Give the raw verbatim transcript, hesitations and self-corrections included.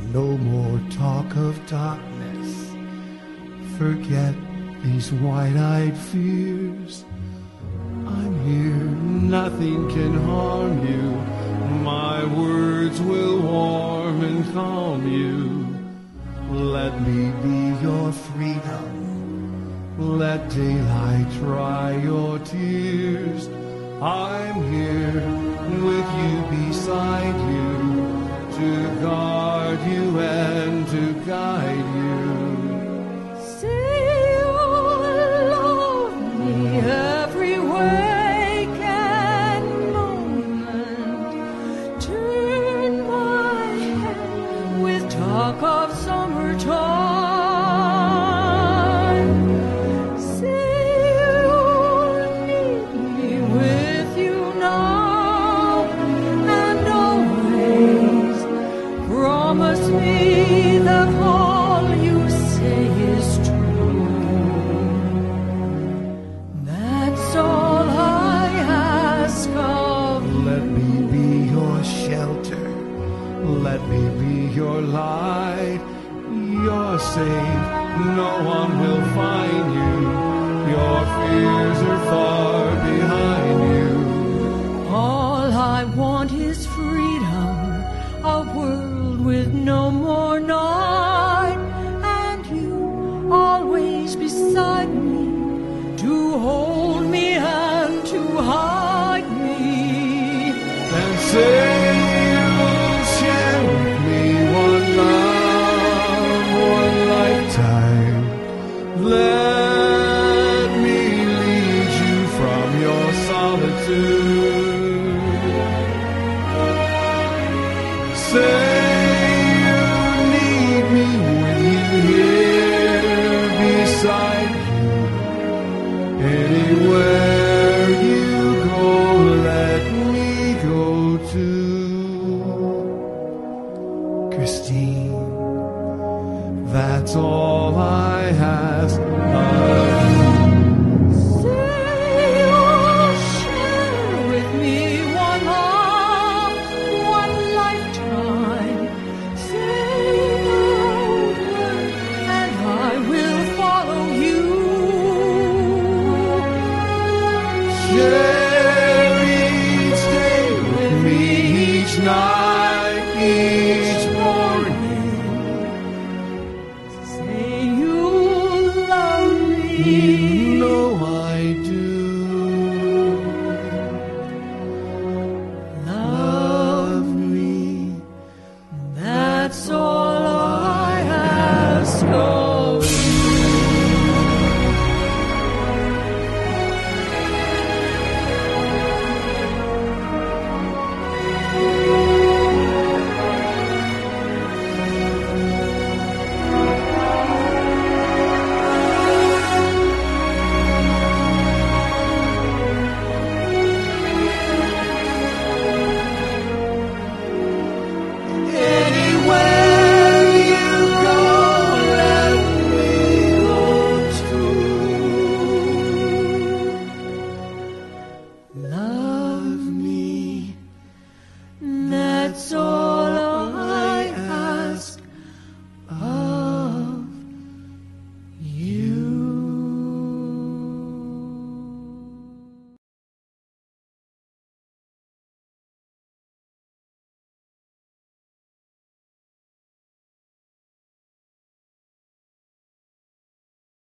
no more talk of darkness. Forget these wide-eyed fears. I'm here, nothing can harm you. My words will warm and calm you. Let me be your freedom. Let daylight dry your tears. I'm here with you, beside you, to guard you and to guide you. Say you'll love me every wake and moment. Turn my head with talk of summertime. Say you'll need me with you now and always. Promise me that all you say is true. That's all I ask of. Let me be your shelter. Let me be your light. You're safe, no one will find you. Your fears are far behind you. All I want is freedom, a world with no more night, and you always beside me, to hold me and to hide me. And say you'll share with me one love, one lifetime. Let me lead you from your solitude. Say you need me when you here beside you. Anywhere you go, let me go too. Christine, that's all